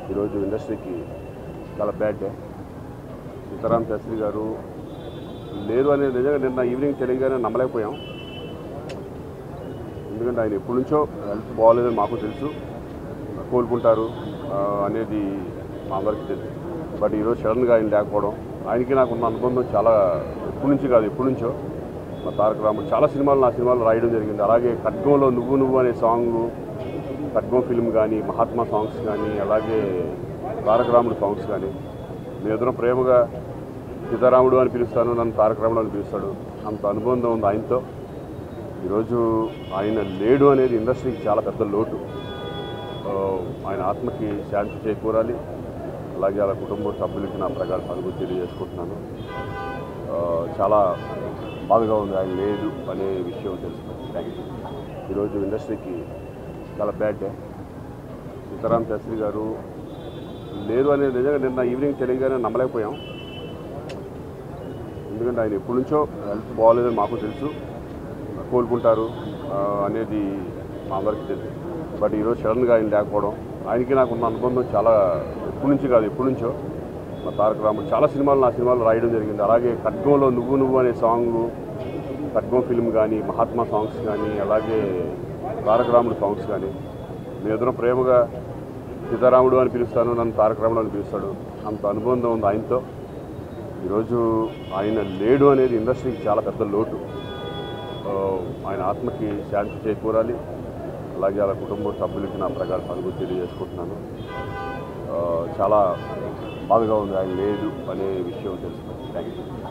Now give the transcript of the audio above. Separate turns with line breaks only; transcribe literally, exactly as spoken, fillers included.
ఈరోజు ఇండస్ట్రీకి చాలా బ్యాడ్ డే. సీతారాం శాస్త్రి గారు లేరు అనేది నిజంగా నిన్న ఈవినింగ్ తెలియగానే నమ్మలేకపోయాం. ఎందుకంటే ఆయన ఎప్పటి నుంచో హెల్త్ బాగోలేదని మాకు తెలుసు, కోలుకుంటారు అనేది మా అందరికీ తెలుసు. బట్ ఈరోజు సడన్గా ఆయన లేకపోవడం, ఆయనకి నాకున్న అనుబంధం చాలా ఎప్పటి నుంచి కాదు ఎప్పటి నుంచో. మా తారక రాముడు చాలా సినిమాలు నా సినిమాలు రాయడం జరిగింది. అలాగే ఖడ్గంలో నువ్వు నువ్వు అనే సాంగ్, ఖడ్గం ఫిల్మ్ కానీ, మహాత్మా సాంగ్స్ కానీ, అలాగే తారక రాముడు సాంగ్స్ కానీ, నేను ఎదురు ప్రేమగా సీతారాముడు అని పిలుస్తాను, నన్ను తారక రాముడు అని పిలుస్తాడు. అంత అనుబంధం ఉంది ఆయనతో. ఈరోజు ఆయన లేడు అనేది ఇండస్ట్రీకి చాలా పెద్ద లోటు. ఆయన ఆత్మకి శాంతి చేకూరాలి. అలాగే అలా కుటుంబ సభ్యులకి నా ప్రకారం సానుభూతి తెలియజేసుకుంటున్నాను. చాలా బాధగా ఉంది ఆయన లేదు అనే విషయం తెలుసుకుంది. Thank you. ఈరోజు ఇండస్ట్రీకి చాలా బ్యాడ్ డే. సీతారాం శాస్త్రి గారు లేరు అనేది నిజంగా నిన్న ఈవినింగ్ తెలియగానే నమ్మలేకపోయాం. ఎందుకంటే ఆయన ఎప్పటి నుంచో హెల్త్ బాగోలేదని మాకు తెలుసు, కోలుకుంటారు అనేది మా అందరికీ తెలుసు. బట్ ఈరోజు సడన్గా ఆయన లేకపోవడం, ఆయనకి నాకున్న అనుబంధం చాలా ఎప్పటి నుంచి కాదు ఎప్పటి నుంచో. మా తారక రాముడు చాలా సినిమాలు నా సినిమాలు రాయడం జరిగింది. అలాగే ఖడ్గంలో నువ్వు నువ్వు అనే సాంగ్, ఖడ్గం ఫిల్మ్ కానీ, మహాత్మా సాంగ్స్ కానీ, అలాగే తారక రాముడు సాంగ్స్ కానీ, నేను ఎదురు ప్రేమగా సీతారాముడు అని పిలుస్తాను, నన్ను తారక రాముడు అని పిలుస్తాడు. అంత అనుబంధం ఉంది ఆయనతో. ఈరోజు ఆయన లేడు అనేది ఇండస్ట్రీకి చాలా పెద్ద లోటు. ఆయన ఆత్మకి శాంతి చేకూరాలి. అలాగే అలా కుటుంబ సభ్యులకి నా ప్రకారం సానుభూతి తెలియజేసుకుంటున్నాను. చాలా బాధగా ఉంది ఆయన లేదు అనే విషయం తెలుసుకుంది. Thank you.